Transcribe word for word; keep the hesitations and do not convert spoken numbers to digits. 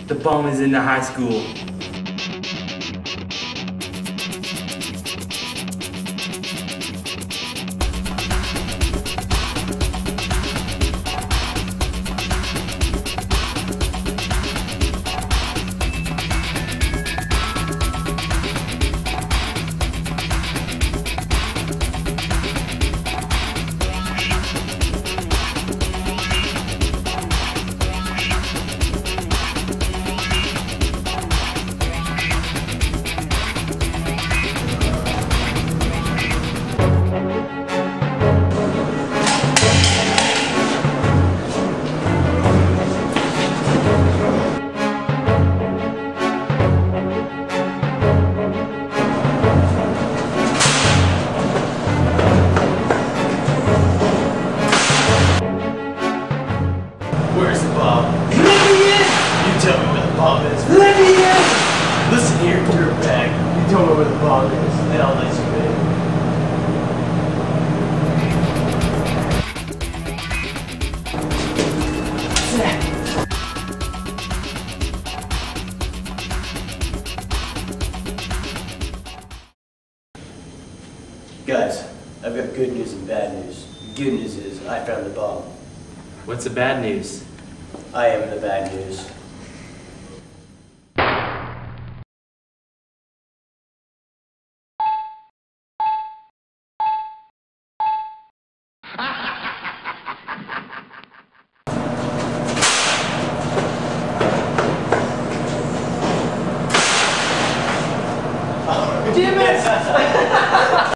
The bomb is in the high school. Where's the bomb? Let me in! You tell me where the bomb is. Let me in! Listen here, dirtbag. You tell me where the bomb is, and I'll let you in. Guys, I've got good news and bad news. Good news is I found the bomb. What's the bad news? I am the bad news.